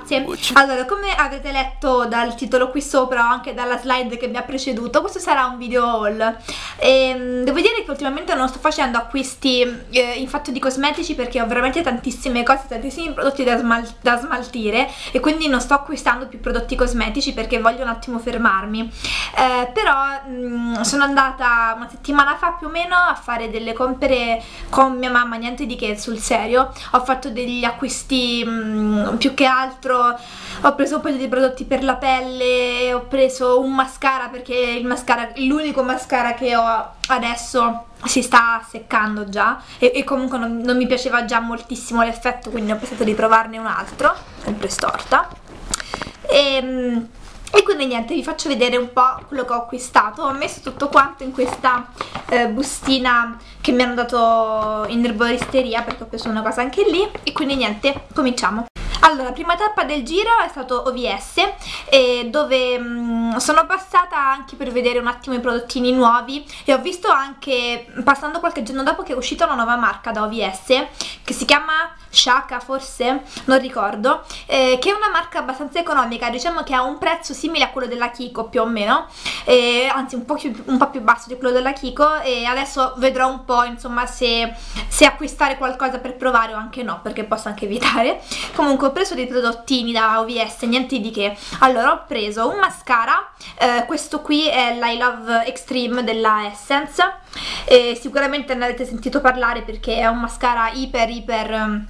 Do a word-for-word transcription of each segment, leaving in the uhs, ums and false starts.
grazie. Allora, come avete letto dal titolo qui sopra o anche dalla slide che mi ha preceduto, questo sarà un video haul. E devo dire che ultimamente non sto facendo acquisti eh, in fatto di cosmetici perché ho veramente tantissime cose, tantissimi prodotti da, smal da smaltire, e quindi non sto acquistando più prodotti cosmetici perché voglio un attimo fermarmi. Eh, però mh, sono andata una settimana fa più o meno a fare delle compere con mia mamma, niente di che, sul serio. Ho fatto degli acquisti mh, più che altro, ho preso un paio di prodotti per la pelle, ho preso un mascara perché il mascara, l'unico mascara che ho adesso si sta seccando già e, e comunque non, non mi piaceva già moltissimo l'effetto, quindi ho pensato di provarne un altro, sempre storta. E, e quindi niente, vi faccio vedere un po' quello che ho acquistato. Ho messo tutto quanto in questa eh, bustina che mi hanno dato in erboristeria perché ho preso una cosa anche lì, e quindi niente, cominciamo. Allora, la prima tappa del giro è stato O V S, eh, dove mh, sono passata anche per vedere un attimo i prodottini nuovi, e ho visto anche, passando qualche giorno dopo, che è uscita una nuova marca da O V S che si chiama Shaka, forse, non ricordo, eh, che è una marca abbastanza economica, diciamo che ha un prezzo simile a quello della Kiko più o meno, eh, anzi un po' più, un po' più basso di quello della Kiko, e adesso vedrò un po' insomma se, se acquistare qualcosa per provare o anche no, perché posso anche evitare. Comunque ho preso dei prodottini da O V S, niente di che. Allora, ho preso un mascara, eh, questo qui è l'I Love Extreme della Essence, e sicuramente ne avete sentito parlare perché è un mascara iper iper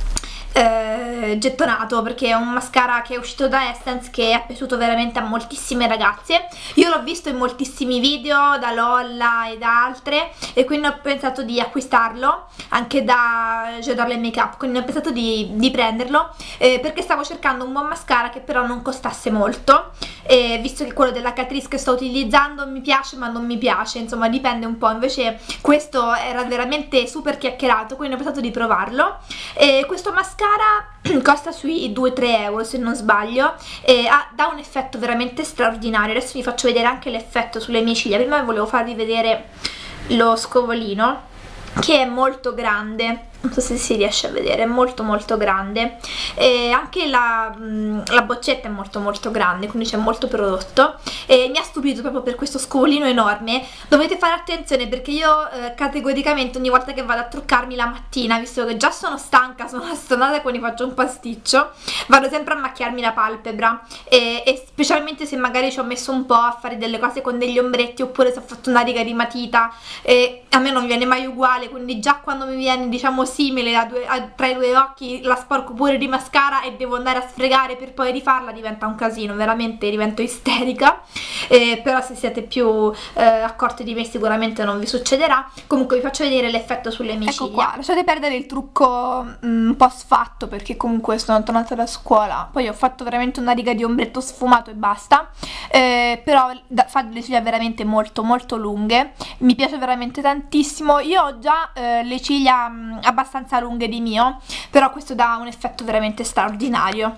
Eh, gettonato, perché è un mascara che è uscito da Essence che è piaciuto veramente a moltissime ragazze. Io l'ho visto in moltissimi video da Lolla e da altre, e quindi ho pensato di acquistarlo, anche da J'adore le make up, quindi ho pensato di, di prenderlo, eh, perché stavo cercando un buon mascara che però non costasse molto, eh, visto che quello della Catrice che sto utilizzando mi piace ma non mi piace, insomma dipende un po'. Invece questo era veramente super chiacchierato, quindi ho pensato di provarlo. E questo mascara costa sui due tre euro se non sbaglio, e ha, dà un effetto veramente straordinario. Adesso vi faccio vedere anche l'effetto sulle mie ciglia. Prima volevo farvi vedere lo scovolino, che è molto grande, non so se si riesce a vedere, è molto molto grande, e anche la, la boccetta è molto molto grande, quindi c'è molto prodotto, e mi ha stupito proprio per questo scovolino enorme. Dovete fare attenzione perché io eh, categoricamente ogni volta che vado a truccarmi la mattina, visto che già sono stanca, sono assonnata e quindi faccio un pasticcio, vado sempre a macchiarmi la palpebra, e, e specialmente se magari ci ho messo un po' a fare delle cose con degli ombretti, oppure se ho fatto una riga di matita, e a me non viene mai uguale, quindi già quando mi viene diciamo simile a due, a, tra i due occhi, la sporco pure di mascara e devo andare a sfregare per poi rifarla, diventa un casino, veramente divento isterica. Eh, però se siete più eh, accorti di me sicuramente non vi succederà. Comunque vi faccio vedere l'effetto sulle mie ecco ciglia. Qua, lasciate perdere il trucco mm, un po' sfatto, perché comunque sono tornata da scuola, poi ho fatto veramente una riga di ombretto sfumato e basta, eh, però da, fa delle ciglia veramente molto molto lunghe, mi piace veramente tantissimo. Io ho già eh, le ciglia mh, abbastanza lunghe di mio, però questo dà un effetto veramente straordinario,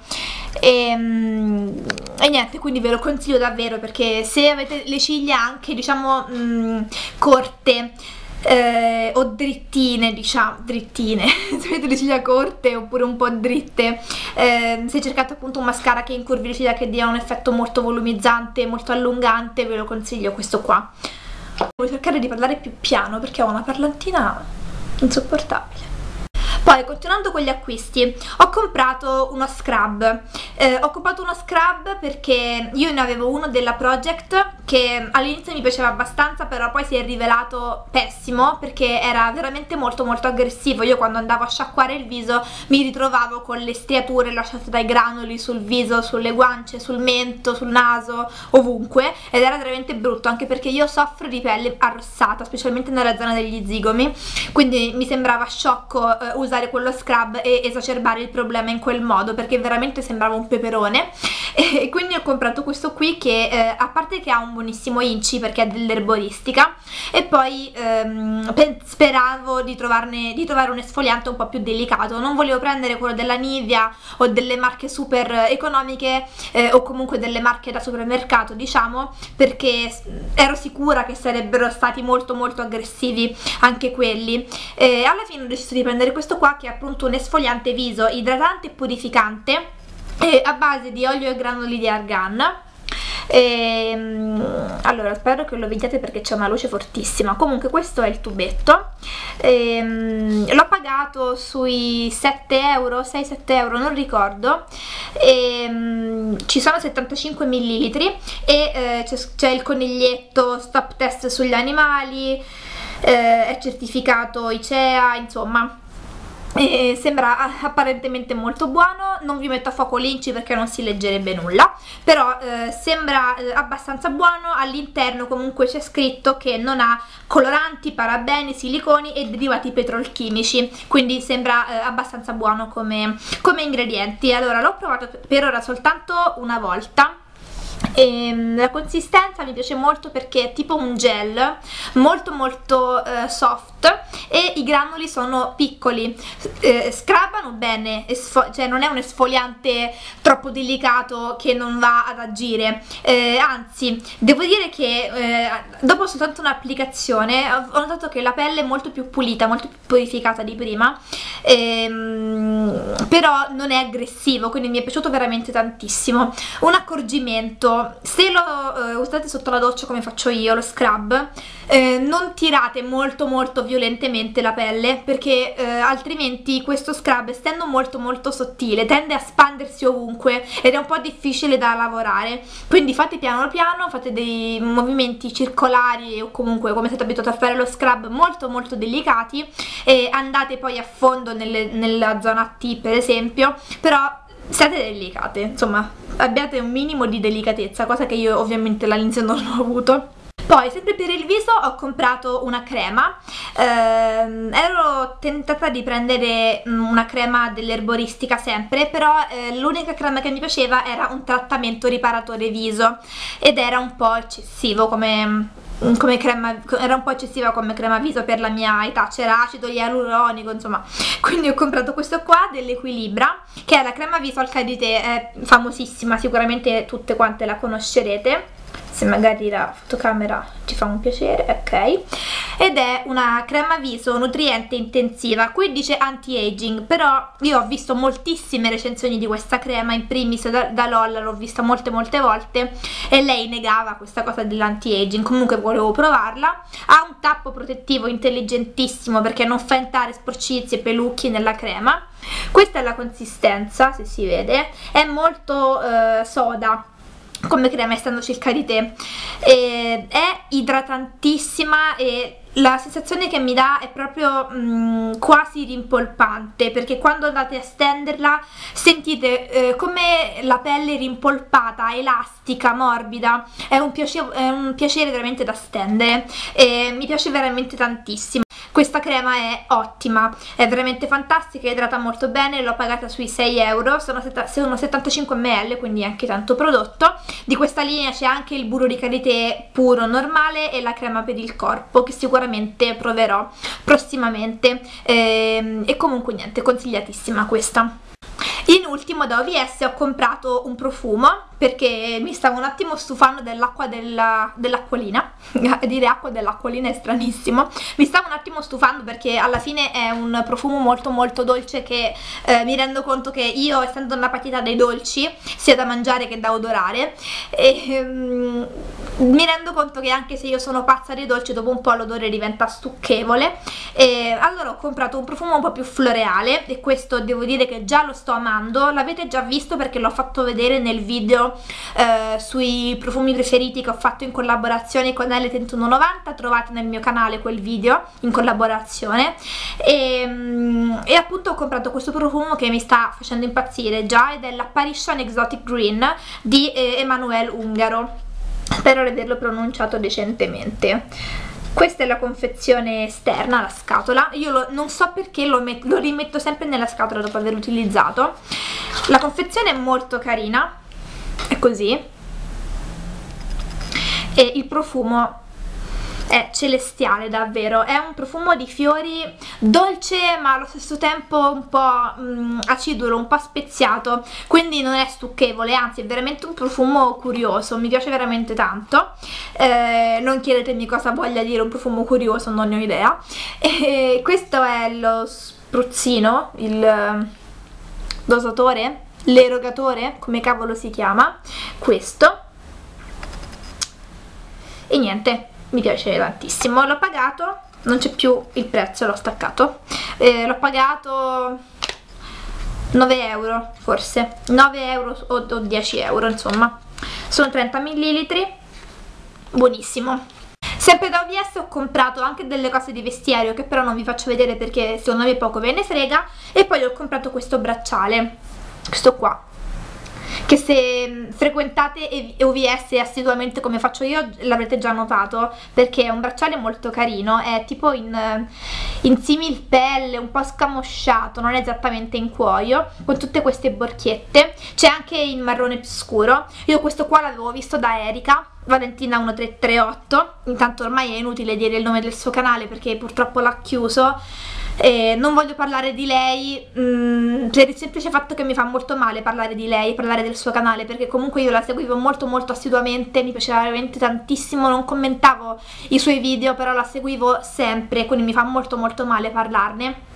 e, mh, e niente, quindi ve lo consiglio davvero, perché se avete le ciglia anche diciamo mh, corte eh, o drittine, diciamo drittine se avete le ciglia corte oppure un po' dritte, eh, se cercate appunto un mascara che incurvi le ciglia, che dia un effetto molto volumizzante, molto allungante, ve lo consiglio questo qua. Devo cercare di parlare più piano perché ho una parlantina insopportabile. Poi, continuando con gli acquisti, ho comprato uno scrub. Eh, ho comprato uno scrub perché io ne avevo uno della Project che all'inizio mi piaceva abbastanza, però poi si è rivelato pessimo perché era veramente molto molto aggressivo. Io quando andavo a sciacquare il viso mi ritrovavo con le striature lasciate dai granuli sul viso, sulle guance, sul mento, sul naso, ovunque, ed era veramente brutto, anche perché io soffro di pelle arrossata, specialmente nella zona degli zigomi, quindi mi sembrava sciocco eh, usare quello scrub e esacerbare il problema in quel modo, perché veramente sembrava un peperone. E quindi ho comprato questo qui che eh, a parte che ha un buonissimo inci perché è dell'erboristica, e poi ehm, speravo di, trovarne, di trovare un esfoliante un po' più delicato. Non volevo prendere quello della Nivea o delle marche super economiche eh, o comunque delle marche da supermercato, diciamo, perché ero sicura che sarebbero stati molto molto aggressivi anche quelli. E alla fine ho deciso di prendere questo qua, che è appunto un esfoliante viso idratante e purificante, eh, a base di olio e granuli di argan. E, allora spero che lo vediate perché c'è una luce fortissima. Comunque questo è il tubetto, l'ho pagato sui sette euro, sei sette euro, non ricordo. E, ci sono settantacinque millilitri e eh, c'è il coniglietto stop test sugli animali, eh, è certificato I C E A, insomma. E sembra apparentemente molto buono. Non vi metto a fuoco l'inci perché non si leggerebbe nulla, però eh, sembra eh, abbastanza buono. All'interno comunque c'è scritto che non ha coloranti, parabeni, siliconi e derivati petrolchimici, quindi sembra eh, abbastanza buono come, come ingredienti. Allora l'ho provato per ora soltanto una volta. E la consistenza mi piace molto perché è tipo un gel molto molto eh, soft e i granuli sono piccoli, eh, scrabano bene, cioè non è un esfoliante troppo delicato che non va ad agire, eh, anzi devo dire che eh, dopo soltanto un'applicazione ho notato che la pelle è molto più pulita, molto più purificata di prima, ehm, però non è aggressivo, quindi mi è piaciuto veramente tantissimo. Un accorgimento: se lo eh, usate sotto la doccia come faccio io, lo scrub, eh, non tirate molto molto violentemente la pelle, perché eh, altrimenti questo scrub, essendo molto molto sottile, tende a spandersi ovunque ed è un po' difficile da lavorare, quindi fate piano piano, fate dei movimenti circolari o comunque come siete abituati a fare lo scrub molto molto delicati e andate poi a fondo nelle, nella zona T per esempio, però siate delicate, insomma abbiate un minimo di delicatezza, cosa che io ovviamente all'inizio non ho avuto. Poi sempre per il viso ho comprato una crema, ehm, ero tentata di prendere una crema dell'erboristica sempre, però eh, l'unica crema che mi piaceva era un trattamento riparatore viso ed era un po' eccessivo come... come crema, era un po' eccessiva come crema viso per la mia età, c'era acido ialuronico, insomma, quindi ho comprato questo qua dell'Equilibra, che è la crema viso al karité, è famosissima, sicuramente tutte quante la conoscerete, se magari la fotocamera ci fa un piacere, ok, ed è una crema viso nutriente intensiva. Qui dice anti-aging, però io ho visto moltissime recensioni di questa crema, in primis da, da Lolla, l'ho vista molte molte volte e lei negava questa cosa dell'anti-aging, comunque volevo provarla. Ha un tappo protettivo intelligentissimo perché non fa entrare sporcizie e pelucchi nella crema. Questa è la consistenza, se si vede, è molto eh, soda come crema, essendoci il karité, e è idratantissima e la sensazione che mi dà è proprio mh, quasi rimpolpante, perché quando andate a stenderla sentite eh, come la pelle rimpolpata, elastica, morbida, è un piacere, è un piacere veramente da stendere e mi piace veramente tantissimo. Questa crema è ottima, è veramente fantastica, idrata molto bene, l'ho pagata sui sei euro, sono, sono settantacinque millilitri, quindi anche tanto prodotto. Di questa linea c'è anche il burro di karité puro normale e la crema per il corpo, che sicuramente proverò prossimamente, e, e comunque niente, consigliatissima questa. In ultimo da O V S ho comprato un profumo perché mi stavo un attimo stufando dell'acqua dell'acquolina, dire acqua dell'acquolina è stranissimo, mi stavo un attimo stufando perché alla fine è un profumo molto molto dolce che eh, mi rendo conto che io, essendo una patita dei dolci sia da mangiare che da odorare, e, um, mi rendo conto che anche se io sono pazza dei dolci dopo un po' l'odore diventa stucchevole, e allora ho comprato un profumo un po' più floreale e questo devo dire che già lo sto amando, l'avete già visto perché l'ho fatto vedere nel video eh, sui profumi preferiti che ho fatto in collaborazione con L trentuno novanta, trovate nel mio canale quel video in collaborazione, e, e appunto ho comprato questo profumo che mi sta facendo impazzire già, ed è la Parisian Exotic Green di eh, Emmanuel Ungaro, spero di averlo pronunciato decentemente. Questa è la confezione esterna, la scatola, io lo, non so perché lo, met, lo rimetto sempre nella scatola dopo averlo utilizzato. La confezione è molto carina, è così, e il profumo è celestiale davvero, è un profumo di fiori dolce ma allo stesso tempo un po' mh, acidulo, un po' speziato, quindi non è stucchevole, anzi è veramente un profumo curioso, mi piace veramente tanto, eh, non chiedetemi cosa voglia dire un profumo curioso, non ne ho idea. E questo è lo spruzzino, il dosatore l'erogatore, come cavolo si chiama, questo, e niente, mi piace tantissimo. L'ho pagato, non c'è più il prezzo, l'ho staccato, eh, l'ho pagato nove euro forse, nove euro o, o dieci euro, insomma, sono trenta millilitri, buonissimo. Sempre da O V S ho comprato anche delle cose di vestiario che però non vi faccio vedere perché secondo me poco ve ne frega, e poi ho comprato questo bracciale, questo qua, che se frequentate O V S assiduamente come faccio io l'avrete già notato, perché è un bracciale molto carino, è tipo in, in simil pelle, un po' scamosciato, non è esattamente in cuoio, con tutte queste borchiette, c'è anche in marrone più scuro. Io questo qua l'avevo visto da Erika, Valentina uno tre tre otto, intanto ormai è inutile dire il nome del suo canale perché purtroppo l'ha chiuso. Eh, non voglio parlare di lei mh, per il semplice fatto che mi fa molto male parlare di lei, parlare del suo canale, perché comunque io la seguivo molto molto assiduamente, mi piaceva veramente tantissimo, non commentavo i suoi video però la seguivo sempre, quindi mi fa molto molto male parlarne.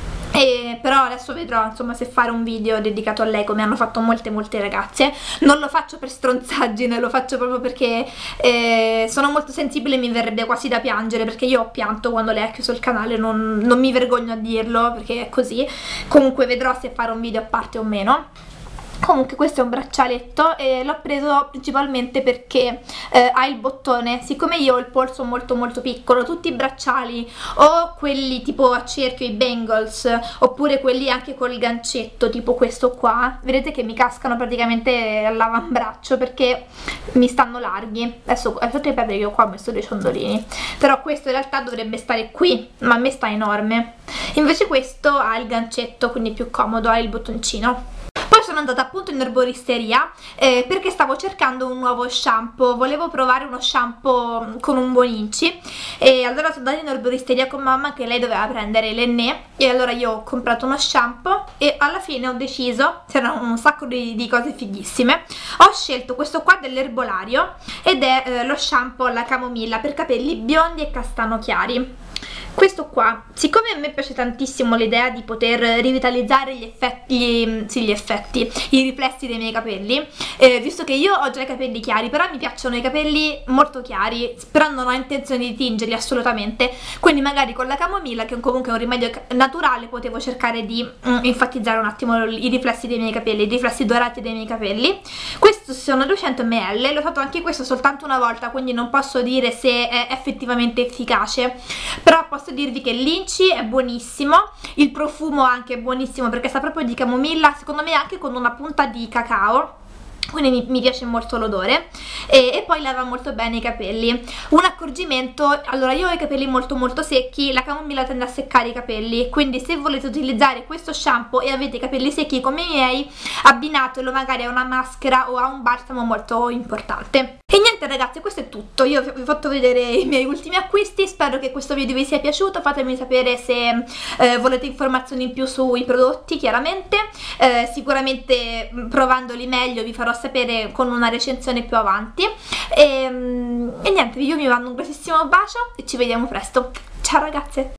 E però adesso vedrò insomma se fare un video dedicato a lei come hanno fatto molte molte ragazze. Non lo faccio per stronzaggine, lo faccio proprio perché eh, sono molto sensibile e mi verrebbe quasi da piangere, perché io ho pianto quando lei ha chiuso il canale, non, non mi vergogno a dirlo perché è così. Comunque vedrò se fare un video a parte o meno. Comunque questo è un braccialetto e l'ho preso principalmente perché eh, ha il bottone. Siccome io ho il polso molto molto piccolo, tutti i bracciali o quelli tipo a cerchio, i bangles, oppure quelli anche col gancetto tipo questo qua, vedete che mi cascano praticamente all'avambraccio perché mi stanno larghi. Adesso fate capire che io qua ho messo dei ciondolini, però questo in realtà dovrebbe stare qui, ma a me sta enorme. Invece questo ha il gancetto, quindi più comodo, ha il bottoncino. Poi sono andata appunto in erboristeria eh, perché stavo cercando un nuovo shampoo, volevo provare uno shampoo con un buon inci, e allora sono andata in erboristeria con mamma che lei doveva prendere l'Enné, e allora io ho comprato uno shampoo e alla fine ho deciso, c'erano un sacco di, di cose fighissime, ho scelto questo qua dell'erbolario ed è eh, lo shampoo alla camomilla per capelli biondi e castano chiari. Questo qua, siccome a me piace tantissimo l'idea di poter rivitalizzare gli effetti, gli, sì, gli effetti, i riflessi dei miei capelli, eh, visto che io ho già i capelli chiari, però mi piacciono i capelli molto chiari, però non ho intenzione di tingerli assolutamente, quindi magari con la camomilla, che comunque è un rimedio naturale, potevo cercare di mm, enfatizzare un attimo i riflessi dei miei capelli, i riflessi dorati dei miei capelli. Questo sono duecento millilitri, l'ho fatto anche questo soltanto una volta, quindi non posso dire se è effettivamente efficace, però posso dirvi che l'inci è buonissimo, il profumo anche è buonissimo perché sa proprio di camomilla, secondo me anche con una punta di cacao, quindi mi, mi piace molto l'odore, e, e poi lava molto bene i capelli. Un accorgimento: allora io ho i capelli molto molto secchi, la camomilla tende a seccare i capelli, quindi se volete utilizzare questo shampoo e avete i capelli secchi come i miei, abbinatelo magari a una maschera o a un balsamo molto importante. E niente ragazzi, questo è tutto, io vi ho fatto vedere i miei ultimi acquisti, spero che questo video vi sia piaciuto, fatemi sapere se eh, volete informazioni in più sui prodotti, chiaramente, eh, sicuramente provandoli meglio vi farò sapere con una recensione più avanti, e, e niente, io vi mando un grossissimo bacio e ci vediamo presto, ciao ragazze!